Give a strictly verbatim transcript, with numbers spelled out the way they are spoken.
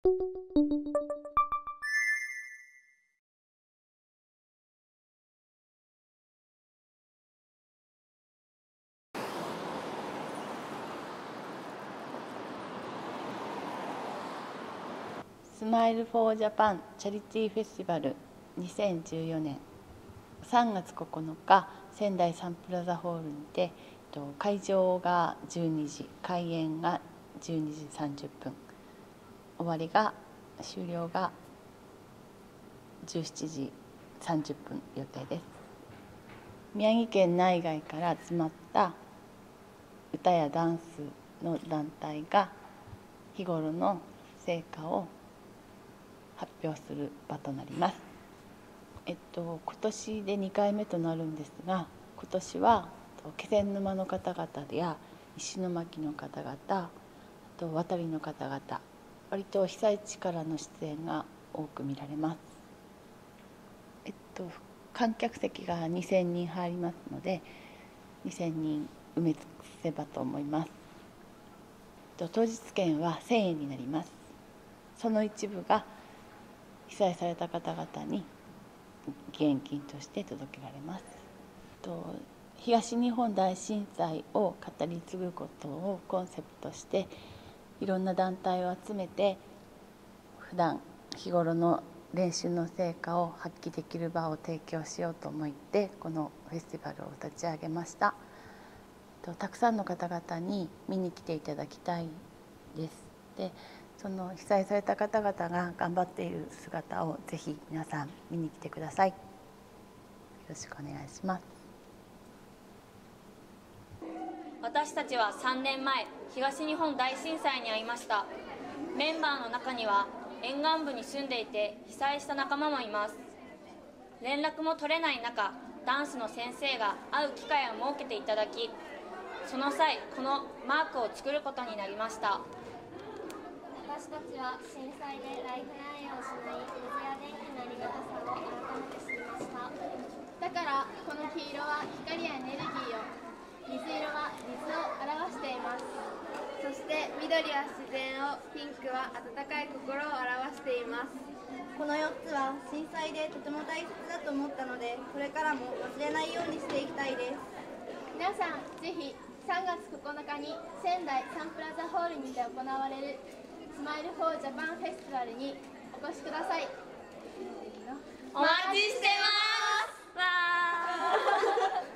スマイルフォージャパンチャリティーフェスティバルにせんじゅうよねんさんがつここのか、仙台サンプラザホールにて、会場がじゅうにじ、開演がじゅうにじさんじゅっぷん、終わりが終了がじゅうしちじさんじゅっぷん予定です。宮城県内外から集まった歌やダンスの団体が日頃の成果を発表する場となります。えっと、今年でにかいめとなるんですが、今年は気仙沼の方々や石巻の方々、あと渡りの方々、割と被災地からの出演が多く見られます。えっと、観客席がにせんにん入りますので、にせんにん埋め尽くせばと思います。当日券はせんえんになります。その一部が被災された方々に義援金として届けられます。東日本大震災を語り継ぐことをコンセプトして、いろんな団体を集めて普段日頃の練習の成果を発揮できる場を提供しようと思ってこのフェスティバルを立ち上げました。たくさんの方々に見に来ていただきたいです。でその被災された方々が頑張っている姿をぜひ皆さん見に来てください。よろしくお願いします。 私たちはさんねんまえ東日本大震災に遭いました。メンバーの中には沿岸部に住んでいて被災した仲間もいます。連絡も取れない中、ダンスの先生が会う機会を設けていただき、その際このマークを作ることになりました。 私たちは震災でライフラインを失い、水や電気のありがたさを改めて知りました。 だからこの黄色は光やエネルギーを、水色は水を表しています。そして緑は自然を、ピンクは温かい心を表しています。 このよっつは震災でとても大切だと思ったので、これからも忘れないようにしていきたいです。 皆さんぜひさんがつここのかに仙台サンプラザホールにて行われるスマイルフォージャパンフェスティバルにお越しください。 お待ちしてます。わー